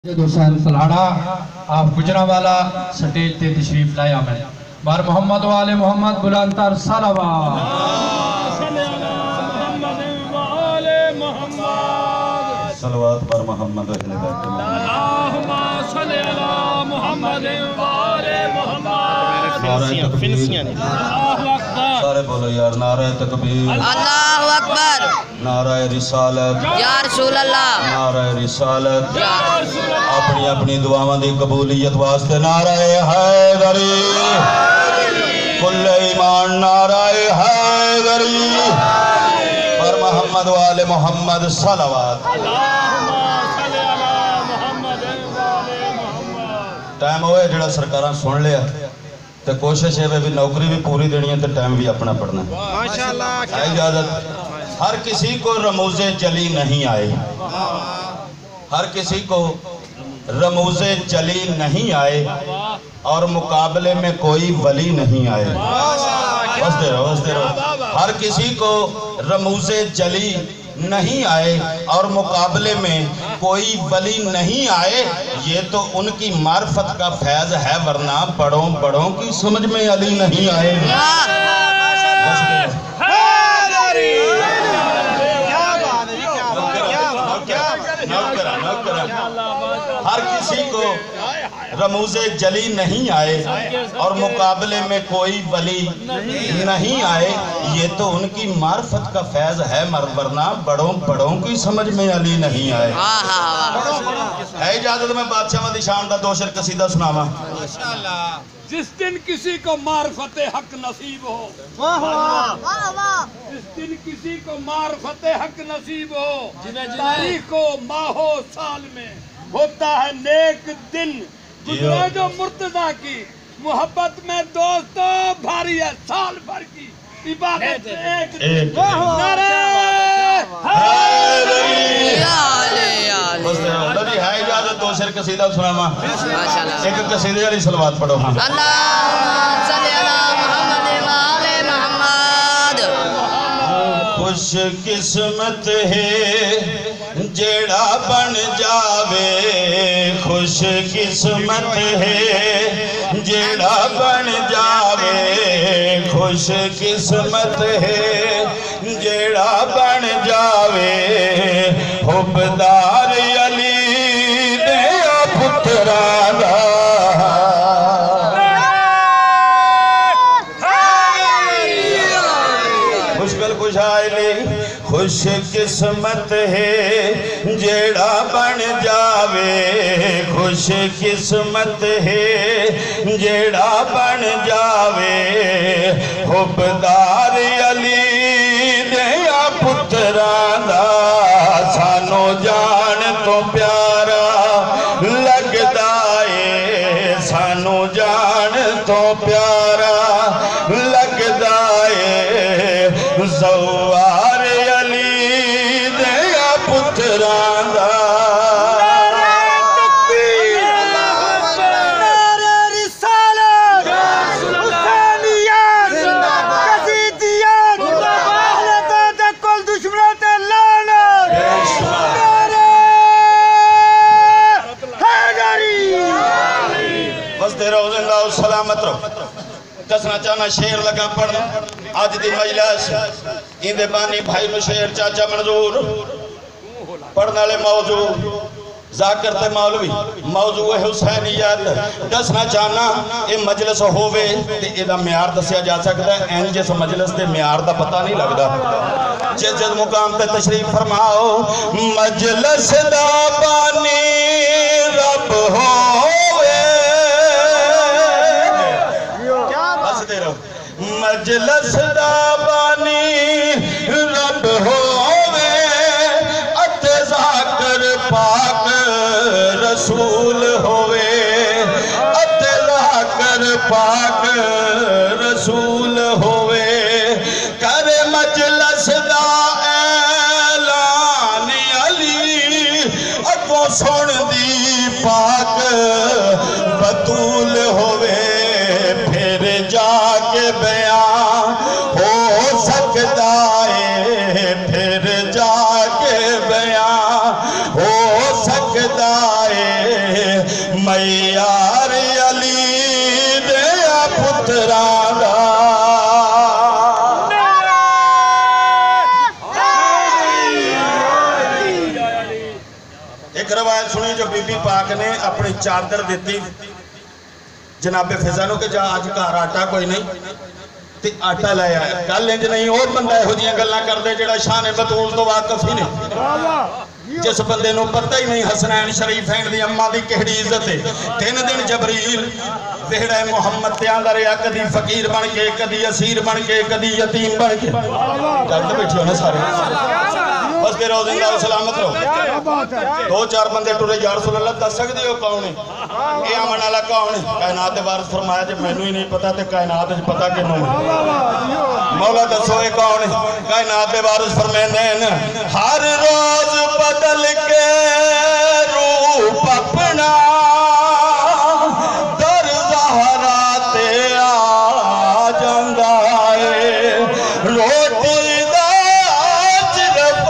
हुसैन सलाड़ा आप गुजरांवाला स्टेज ते तशरीफ लाया मैं बार मोहम्मद वाले मोहम्मद बुलंदतर सलावत सलवात पर मोहम्मद सारे बोलो यार नारे तकबीर अल्लाहु अकबर नारे रिसालत या रसूल अल्लाह नारे रिसालत अपनी अपनी दुआवां दी कबूलियत वास्ते नारे हैदरी कुल ईमान नारे हैदरी पर मोहम्मद वाले मोहम्मद सलावत टाइम होया जेड़ा सरकारां सुन लिया तो कोशिश है भी नौकरी भी पूरी देनी है तो टाइम भी अपना पढ़ना है इजाजत हर किसी को रमूज़े जली नहीं आए हर किसी को रमूज़े जली नहीं आए और मुकाबले में कोई वली नहीं आए बसते रहो हर किसी को रमूज़े जली नहीं आए और मुकाबले में कोई वली नहीं आए ये तो उनकी मार्फत का फैज़ है वरना बड़ों बड़ों की समझ में अली नहीं आए हर किसी को रमूज़े जली नहीं आए और मुकाबले में कोई वली नहीं आए ये तो उनकी मार्फत का फैज़ है वरना बड़ों बड़ों की समझ में अली नहीं आए है इजाजत में बादशाह दी शान दा दो शेर कसीदा सुनावा जिस दिन किसी को मार्फते हक नसीब हो जिस दिन किसी को मार्फते हक नसीब हो तारीख को माहो साल में होता है नेक दिन गुजरे जो मुर्तजा की मोहब्बत में दोस्तों भारी है साल भर की इबादत एक है इजाजत दो शेर कसीदा सुनावा एक कसीदे वाली सलवात पढ़ो खुश किस्मत है जेड़ा बन जावे खुश किस्मत है जेड़ा बन जावे खुश किस्मत है जेड़ा बन जावे हुबदार अली दे पुत्रा दा मुश्किल खुशहाली खुश किस्मत है जेड़ा बन जावे खुश किस्मत है जेड़ा बन जावे हुबदार अली दे पुत्रा दा सानू जान तो प्यारा लगदा है सानू जान तो प्यारा लगदा है ज़वार अली दे पुत्रा दा सलामत रहो दसना चाहना शेर लगा पढ़ आज दी मजलिस इंदे बानी भाई नु शेर चाचा मंजूर पढ़ने वाले मौजू जाकर ते मौलवी मौजू है हुसैनियत दसना चाहना ये मजलिस होवे ते एदा म्यार दस्या जा सकदा है एन जिस मजलिस दे म्यार दा पता नहीं लगदा जिस जिस मुकाम ते तशरीफ फरमाओ मजलिस दा बानी रब हो मजलिस दा बानी रब होवे अते ज़ाकर पाक रसूल होवे अते ज़ाकर पाक रसूल होवे करे मजलिस दा ऐलान अली अगों सुन दी पाक बतूल होवे फिर जाके बयां हो सकता है फिर जाके बयां हो सकता है मैयार अली दे पुत्रां दा। एक रवायत सुनी जो बीबी पाक ने अपनी चादर दी जनाबे फिजा नूं कि जा अज घर आटा कोई नहीं ते आटा ले आया। कल इंज नहीं वो बंदा इहो जिहियां गल्लां करदे जिहड़ा शान बतूल तो वाकिफ ही नहीं। जिस बंदे नूं पता ही नहीं हसनैन शरीफैन दी अम्मा दी किहड़ी इज्जत है। 3 दिन जबरील वेहड़ा मुहम्मद ते आंदा रहा, कदी फकीर बन के, कदी असीर बन के, कदी यतीम बन के। गल बैठे हो ना सारे, बस फिर जिंदा सलामत रहो। 2-4 बंदे टुरे या रसूल अल्लाह दस सकदे हो कौन है ये अमन वाला कौन है? कायनात दे वारिस फरमाया जे मैनू ही नहीं पता ते कायनात च पता किनू है? मौला दसो ये कौन है? कायनात दे वारिस फरमांदे ने हर रोज बदल के रूप अपना दर ज़हरा ते आ जांदा है। रोटी दा सिर्फ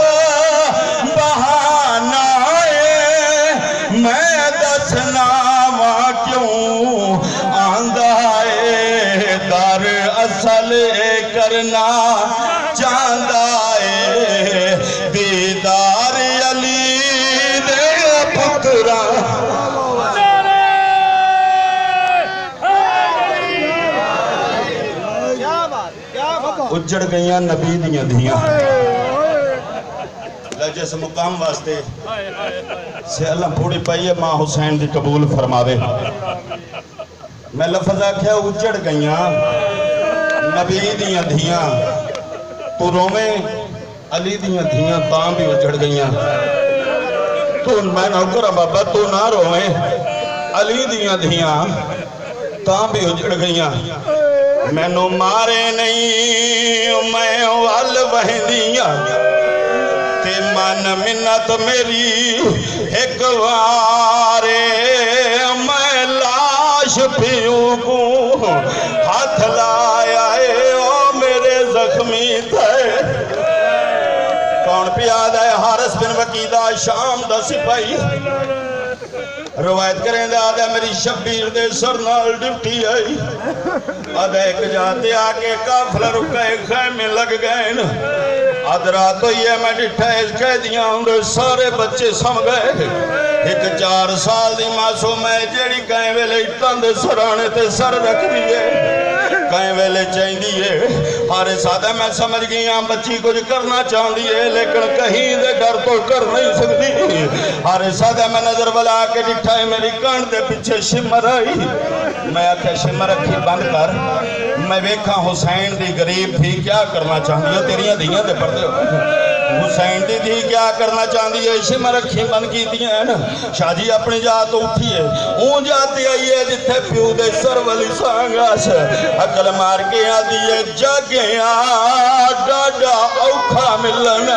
बहाना है, मैं दसना वा क्यों आंदा है। दर असल करना चाहता है, दीदार अली दे पुत्रा। उजड़ गई नबी दियां धियां जिस मुकाम वास्ते सियाला थोड़ी पाई है मां हुसैन दी कबूल फरमावे। मैं लफज आख्या उजड़ गई नबी दियां धियां, तू रोवे अली दियां धियां तां भी उजड़ गई। तू मैं नौकर बाबा तू ना रोवे अली दियां धियां तां भी उजड़ गई। मैनू मारे नहीं मैं वल बहदियां ते मन मिन्नत मेरी एक वारे। मैं लाश पीऊ को हाथ लाया ओ मेरे जख्मी थे। कौन पियाद है? हारिस बिन वकीदा शाम दा सिपाही रवायत करें आदा मेरी शब्बीर दे सर नाल ड्यूटी आई। आदा एक जाते आके काफिला रुका खैमे लग गए। अध रात हुई है मैं डिठा कैदियां सारे बच्चे सम गए। एक 4 साल दी मासूम है जेड़ी कई वेले इट्टां दे सराणे ते सर रख दी है, कई वेले चाहिदी है। हारे सादा मैं समझ गई हाँ बच्ची कुछ करना चाहती है लेकिन कहीं दे डर तो कर नहीं सकती। हारे सादा मैं नजर वाला के डिठा है मेरी कान दे पीछे शिमर आई। मैं आख्या शिमर अखी बंद कर, मैं वेखा हुसैन दी गरीब थी क्या करना चाहती है। तेरिया धियां दे पर्दे हुसैन दी थी क्या करना चाहती है। शिमर अखी बंद की शाहजी अपनी जात उठी है ऊ जाती आई है जिथे प्यू दे सर वाली सांगास अकल मार के आदि है जागिया डाडा औखा मिलना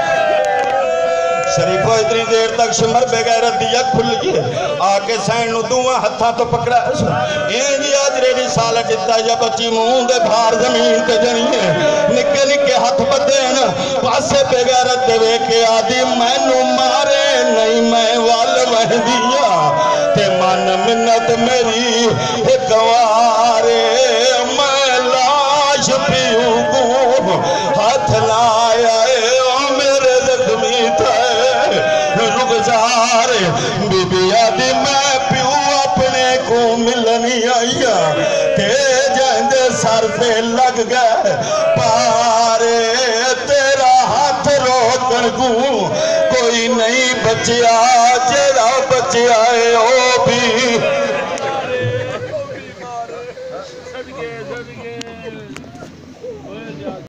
शरीफो। इतनी देर तक शिमर बेगैरत दी अख खुल गई आके सैन नूं दोवां हत्थां तो पकड़ा इंज अजरे दी साल दिता या बच्ची मुंह दे भार जमीन ते जणीए निक्के निक्के हथ बदे पासे बेगैरत दे वे के आदि मैनू मारे नहीं मैं वल वहदिया ते मन मिन्नत मेरी एक वारे। मैं लाश पीऊ को हाथ लाया मेरे जख्मी थे रुखसार। बीबी आदि मैं प्यू अपने को मिलनी आईया ते जांदे सर पे लग गए पारे। तेरा हाथ रोकन को कोई नहीं बचिया जेड़ा बचिया है ओ